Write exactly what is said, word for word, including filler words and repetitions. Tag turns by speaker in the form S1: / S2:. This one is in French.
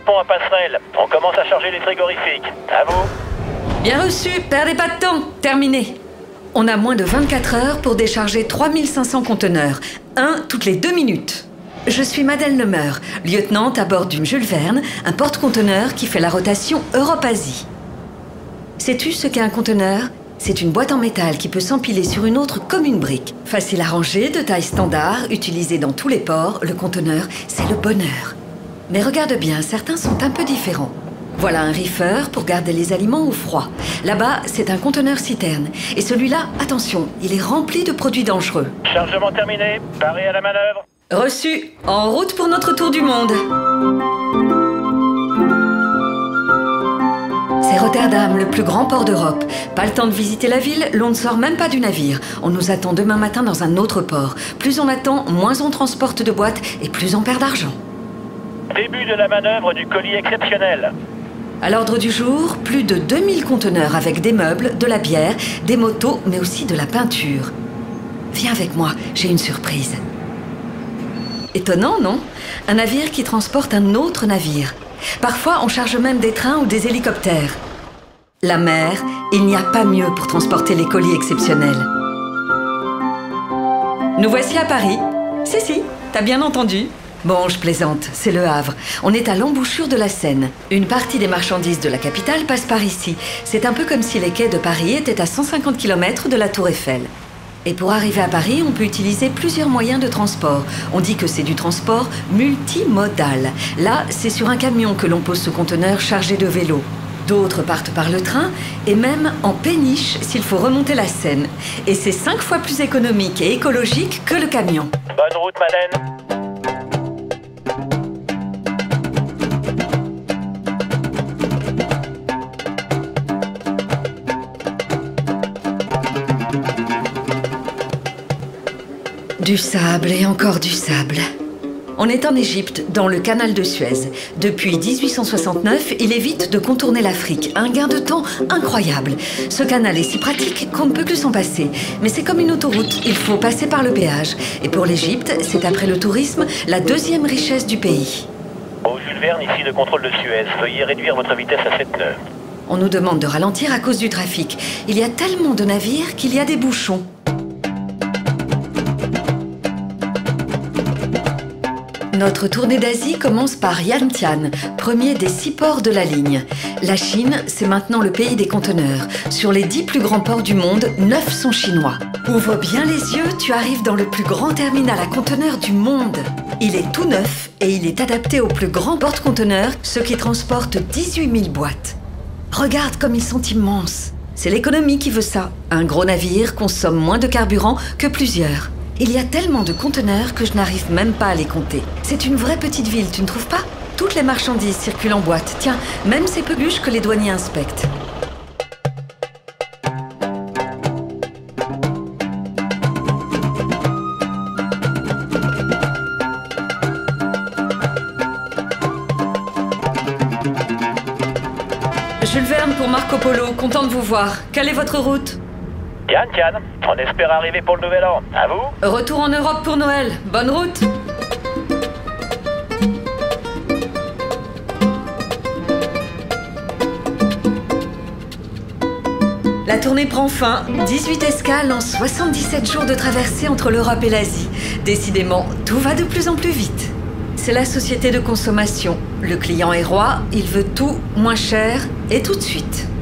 S1: pont à passerelle. On commence à charger les frigorifiques. À vous.
S2: Bien reçu, perdez pas de temps. Terminé. On a moins de vingt-quatre heures pour décharger trois mille cinq cents conteneurs. Un toutes les deux minutes. Je suis Madeleine Lemeur, lieutenante à bord du Jules Verne, un porte-conteneur qui fait la rotation Europe-Asie. Sais-tu ce qu'est un conteneur ? C'est une boîte en métal qui peut s'empiler sur une autre comme une brique. Facile à ranger, de taille standard, utilisé dans tous les ports, le conteneur, c'est le bonheur. Mais regarde bien, certains sont un peu différents. Voilà un reefer pour garder les aliments au froid. Là-bas, c'est un conteneur citerne. Et celui-là, attention, il est rempli de produits dangereux.
S1: Chargement terminé. Paré à la manœuvre.
S2: Reçu. En route pour notre tour du monde. C'est Rotterdam, le plus grand port d'Europe. Pas le temps de visiter la ville, l'on ne sort même pas du navire. On nous attend demain matin dans un autre port. Plus on attend, moins on transporte de boîtes et plus on perd d'argent.
S1: Début de la manœuvre du colis exceptionnel.
S2: À l'ordre du jour, plus de deux mille conteneurs avec des meubles, de la bière, des motos, mais aussi de la peinture. Viens avec moi, j'ai une surprise. Étonnant, non ? Un navire qui transporte un autre navire. Parfois, on charge même des trains ou des hélicoptères. La mer, il n'y a pas mieux pour transporter les colis exceptionnels. Nous voici à Paris. Si, si, t'as bien entendu. Bon, je plaisante, c'est le Havre. On est à l'embouchure de la Seine. Une partie des marchandises de la capitale passe par ici. C'est un peu comme si les quais de Paris étaient à cent cinquante kilomètres de la Tour Eiffel. Et pour arriver à Paris, on peut utiliser plusieurs moyens de transport. On dit que c'est du transport multimodal. Là, c'est sur un camion que l'on pose ce conteneur chargé de vélos. D'autres partent par le train et même en péniche s'il faut remonter la Seine. Et c'est cinq fois plus économique et écologique que le camion.
S1: Bonne route, Madeleine.
S2: Du sable et encore du sable. On est en Égypte, dans le canal de Suez. Depuis mille huit cent soixante-neuf, il évite de contourner l'Afrique. Un gain de temps incroyable. Ce canal est si pratique qu'on ne peut plus s'en passer. Mais c'est comme une autoroute, il faut passer par le péage. Et pour l'Égypte, c'est après le tourisme, la deuxième richesse du pays.
S1: Au Jules Verne, ici le contrôle de Suez. Veuillez réduire votre vitesse à sept nœuds.
S2: On nous demande de ralentir à cause du trafic. Il y a tellement de navires qu'il y a des bouchons. Notre tournée d'Asie commence par Yantian, premier des six ports de la ligne. La Chine, c'est maintenant le pays des conteneurs. Sur les dix plus grands ports du monde, neuf sont chinois. Ouvre bien les yeux, tu arrives dans le plus grand terminal à conteneurs du monde. Il est tout neuf et il est adapté aux plus grands porte-conteneurs, ceux qui transportent dix-huit mille boîtes. Regarde comme ils sont immenses. C'est l'économie qui veut ça. Un gros navire consomme moins de carburant que plusieurs. Il y a tellement de conteneurs que je n'arrive même pas à les compter. C'est une vraie petite ville, tu ne trouves pas ? Toutes les marchandises circulent en boîte. Tiens, même ces peluches que les douaniers inspectent. Jules Verne pour Marco Polo, content de vous voir. Quelle est votre route ?
S1: Tian, Tian, on espère arriver pour le nouvel an. À vous ?
S2: Retour en Europe pour Noël. Bonne route. La tournée prend fin. dix-huit escales en soixante-dix-sept jours de traversée entre l'Europe et l'Asie. Décidément, tout va de plus en plus vite. C'est la société de consommation. Le client est roi, il veut tout moins cher et tout de suite.